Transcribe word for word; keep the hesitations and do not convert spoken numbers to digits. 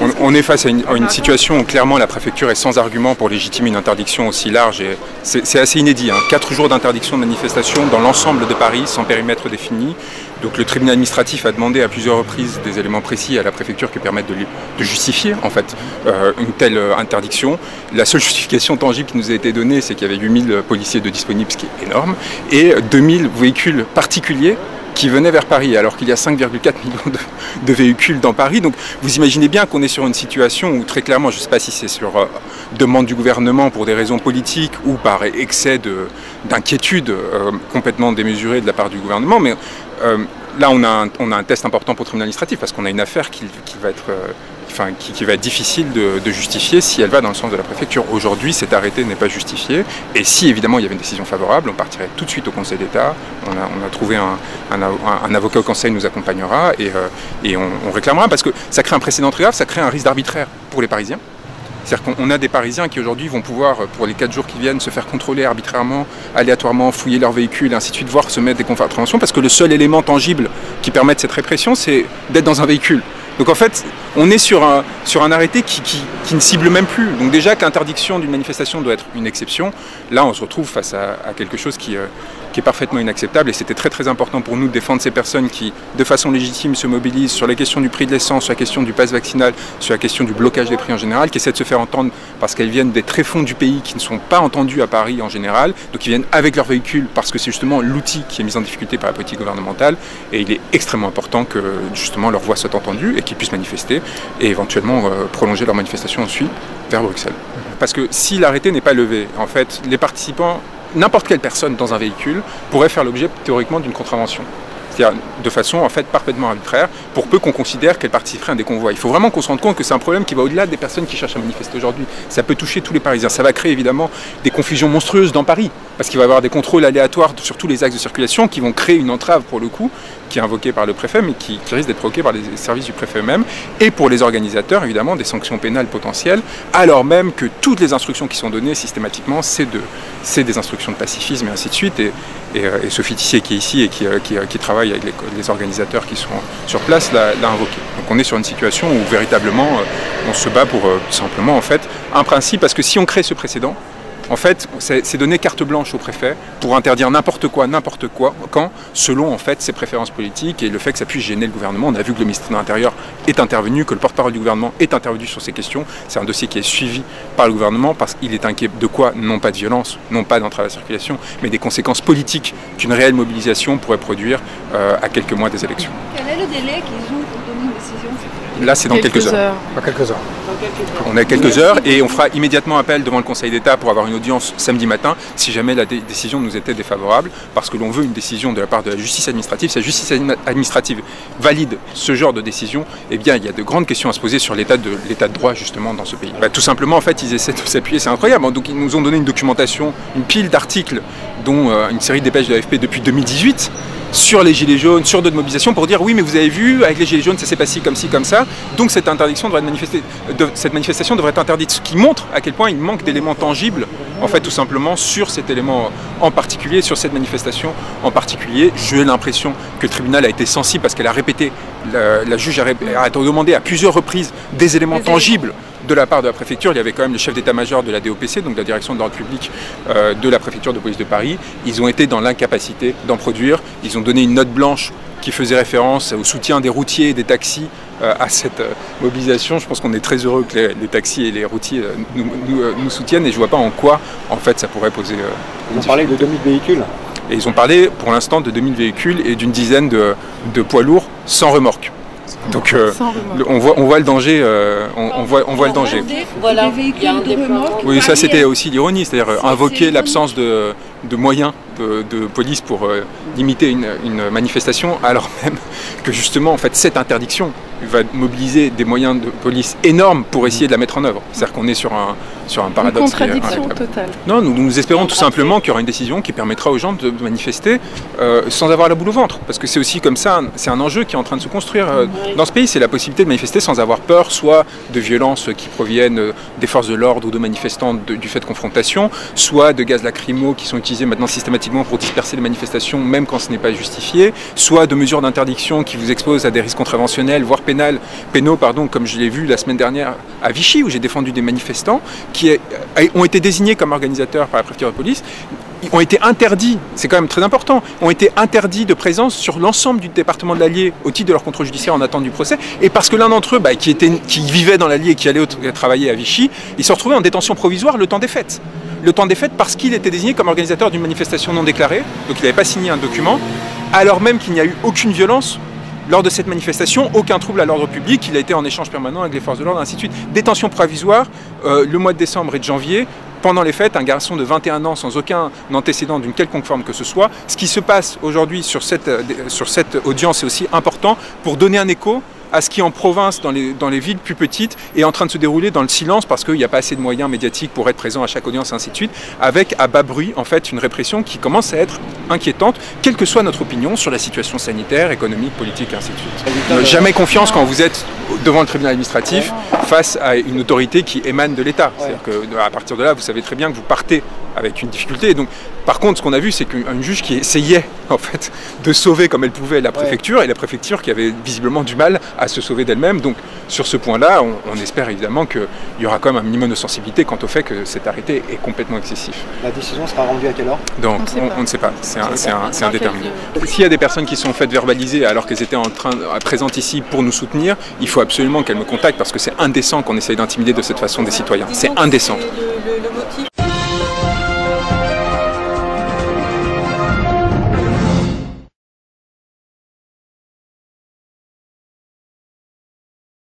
on, on est face à une, à une situation où clairement la préfecture est sans argument pour légitimer une interdiction aussi large. Et c'est assez inédit, hein. Quatre jours d'interdiction de manifestation dans l'ensemble de Paris sans périmètre défini. Donc le tribunal administratif a demandé à plusieurs reprises des éléments précis à la préfecture qui permettent de, de justifier en fait euh, une telle interdiction. La seule justification tangible qui nous a été donnée, c'est qu'il y avait huit mille policiers de disponibles, ce qui est énorme, et deux mille véhicules particuliers qui venaient vers Paris, alors qu'il y a cinq virgule quatre millions de, de véhicules dans Paris. Donc vous imaginez bien qu'on est sur une situation où très clairement, je ne sais pas si c'est sur euh, demande du gouvernement pour des raisons politiques ou par excès d'inquiétude euh, complètement démesurée de la part du gouvernement, mais euh, là on a, un, on a un test important pour le tribunal administratif parce qu'on a une affaire qui, qui va être... Euh, Enfin, qui, qui va être difficile de, de justifier si elle va dans le sens de la préfecture. Aujourd'hui, cet arrêté n'est pas justifié. Et si, évidemment, il y avait une décision favorable, on partirait tout de suite au Conseil d'État. On a, on a trouvé un, un, un avocat au Conseil nous accompagnera et, euh, et on, on réclamera parce que ça crée un précédent très grave, ça crée un risque d'arbitraire pour les Parisiens. C'est-à-dire qu'on a des Parisiens qui aujourd'hui vont pouvoir, pour les quatre jours qui viennent, se faire contrôler arbitrairement, aléatoirement, fouiller leur véhicule, et ainsi de suite, voire se mettre des contraventions, parce que le seul élément tangible qui permet cette répression, c'est d'être dans un véhicule. Donc en fait, on est sur un, sur un arrêté qui, qui, qui ne cible même plus. Donc déjà que l'interdiction d'une manifestation doit être une exception, là on se retrouve face à, à quelque chose qui, euh, qui est parfaitement inacceptable. Et c'était très très important pour nous de défendre ces personnes qui, de façon légitime, se mobilisent sur la question du prix de l'essence, sur la question du pass vaccinal, sur la question du blocage des prix en général, qui essaient de se faire entendre parce qu'elles viennent des tréfonds du pays qui ne sont pas entendues à Paris en général. Donc ils viennent avec leur véhicule parce que c'est justement l'outil qui est mis en difficulté par la politique gouvernementale. Et il est extrêmement important que justement leur voix soit entendue et qu'ils puissent manifester et éventuellement euh, prolonger leur manifestation ensuite vers Bruxelles. Parce que si l'arrêté n'est pas levé, en fait, les participants, n'importe quelle personne dans un véhicule pourrait faire l'objet théoriquement d'une contravention. C'est-à-dire de façon en fait parfaitement arbitraire, pour peu qu'on considère qu'elle participerait à des convois. Il faut vraiment qu'on se rende compte que c'est un problème qui va au-delà des personnes qui cherchent à manifester aujourd'hui. Ça peut toucher tous les Parisiens. Ça va créer évidemment des confusions monstrueuses dans Paris, parce qu'il va y avoir des contrôles aléatoires sur tous les axes de circulation qui vont créer une entrave pour le coup, qui est invoquée par le préfet, mais qui, qui risque d'être provoquée par les services du préfet eux-mêmes, et pour les organisateurs évidemment des sanctions pénales potentielles, alors même que toutes les instructions qui sont données systématiquement, c'est de, c'est des instructions de pacifisme et ainsi de suite. Et, et, et Sophie Tissier qui est ici et qui, qui, qui travaille avec les, les organisateurs qui sont sur place l'a invoqué. Donc on est sur une situation où véritablement euh, on se bat pour euh, simplement en fait un principe, parce que si on crée ce précédent, en fait, c'est donner carte blanche au préfet pour interdire n'importe quoi, n'importe quoi, quand, selon en fait ses préférences politiques et le fait que ça puisse gêner le gouvernement. On a vu que le ministre de l'Intérieur est intervenu, que le porte-parole du gouvernement est intervenu sur ces questions. C'est un dossier qui est suivi par le gouvernement parce qu'il est inquiet de quoi? Non pas de violence, non pas d'entrave à la circulation, mais des conséquences politiques qu'une réelle mobilisation pourrait produire euh, à quelques mois des élections. Quel est le délai qu'ils ont pour donner une décision? Là, c'est dans quelques, quelques heures. heures. Dans quelques heures. On a quelques heures et on fera immédiatement appel devant le Conseil d'État pour avoir une audience samedi matin si jamais la dé décision nous était défavorable, parce que l'on veut une décision de la part de la justice administrative. Si la justice administrative valide ce genre de décision, eh bien il y a de grandes questions à se poser sur l'état de, l'état de droit justement dans ce pays. Bah, tout simplement en fait ils essaient de s'appuyer, c'est incroyable. Donc ils nous ont donné une documentation, une pile d'articles, dont euh, une série de dépêches de l'A F P depuis deux mille dix-huit, sur les gilets jaunes, sur d'autres mobilisations, pour dire oui mais vous avez vu, avec les gilets jaunes ça s'est passé comme ci, comme ça, donc cette interdiction devrait être manifestée, de, cette manifestation devrait être interdite, ce qui montre à quel point il manque d'éléments tangibles, en fait tout simplement sur cet élément en particulier, sur cette manifestation en particulier. J'ai l'impression que le tribunal a été sensible parce qu'elle a répété, la, la juge a, a demandé à plusieurs reprises des éléments tangibles de la part de la préfecture. Il y avait quand même le chef d'état-major de la D O P C, donc la direction de l'ordre public euh, de la préfecture de police de Paris. Ils ont été dans l'incapacité d'en produire. Ils ont donné une note blanche qui faisait référence au soutien des routiers et des taxis euh, à cette euh, mobilisation. Je pense qu'on est très heureux que les, les taxis et les routiers euh, nous, nous, euh, nous soutiennent, et je ne vois pas en quoi en fait ça pourrait poser euh, Vous parlez de deux mille véhicules. Et ils ont parlé pour l'instant de deux mille véhicules et d'une dizaine de, de poids lourds sans remorque. Donc euh, le, on, voit, on voit le danger, euh, on, on, voit, on voit le danger. Voilà, il y a un déploiement. Oui, ça c'était aussi l'ironie, c'est-à-dire invoquer l'absence de, de moyens de, de police pour euh, limiter une, une manifestation, alors même que justement en fait cette interdiction va mobiliser des moyens de police énormes pour essayer de la mettre en œuvre. C'est-à-dire qu'on est sur un, sur un paradoxe. Une contradiction totale. Non, nous, nous espérons tout simplement qu'il y aura une décision qui permettra aux gens de manifester euh, sans avoir la boule au ventre. Parce que c'est aussi comme ça, c'est un enjeu qui est en train de se construire euh, dans ce pays. C'est la possibilité de manifester sans avoir peur, soit de violences qui proviennent euh, des forces de l'ordre ou de manifestants de, du fait de confrontation, soit de gaz lacrymaux qui sont utilisés maintenant systématiquement pour disperser les manifestations, même quand ce n'est pas justifié, soit de mesures d'interdiction qui vous exposent à des risques contraventionnels, voire pénaux, pénal, pénaux, pardon, comme je l'ai vu la semaine dernière à Vichy, où j'ai défendu des manifestants qui ont été désignés comme organisateurs par la préfecture de police, ont été interdits, c'est quand même très important, ont été interdits de présence sur l'ensemble du département de l'Allier au titre de leur contrôle judiciaire en attente du procès, et parce que l'un d'entre eux, bah, qui, était, qui vivait dans l'Allier et qui allait travailler à Vichy, il se retrouvait en détention provisoire le temps des fêtes. Le temps des fêtes parce qu'il était désigné comme organisateur d'une manifestation non déclarée, donc il n'avait pas signé un document, alors même qu'il n'y a eu aucune violence lors de cette manifestation, aucun trouble à l'ordre public, il a été en échange permanent avec les forces de l'ordre, ainsi de suite. Détention provisoire, euh, le mois de décembre et de janvier, pendant les fêtes, un garçon de vingt et un ans sans aucun antécédent d'une quelconque forme que ce soit. Ce qui se passe aujourd'hui sur cette, sur cette audience est aussi important pour donner un écho à ce qui en province, dans les, dans les villes plus petites, est en train de se dérouler dans le silence parce qu'il n'y a pas assez de moyens médiatiques pour être présent à chaque audience, ainsi de suite, avec à bas bruit en fait une répression qui commence à être inquiétante, quelle que soit notre opinion sur la situation sanitaire, économique, politique, ainsi de suite. Ne jamais confiance quand vous êtes devant le tribunal administratif face à une autorité qui émane de l'État. C'est-à-dire qu'à partir de là, vous savez très bien que vous partez avec une difficulté. Et donc, par contre, ce qu'on a vu, c'est qu'une juge qui essayait en fait de sauver comme elle pouvait la préfecture, ouais. Et la préfecture qui avait visiblement du mal à se sauver d'elle-même. Donc, sur ce point-là, on, on espère évidemment qu'il y aura quand même un minimum de sensibilité quant au fait que cet arrêté est complètement excessif. La décision sera rendue à quelle heure? Donc, on, on, on ne sait pas. C'est indéterminé. S'il y a des personnes qui sont faites verbaliser alors qu'elles étaient en train, présentes ici pour nous soutenir, il faut absolument qu'elles me contactent parce que c'est indécent qu'on essaye d'intimider de cette façon des citoyens. C'est indécent.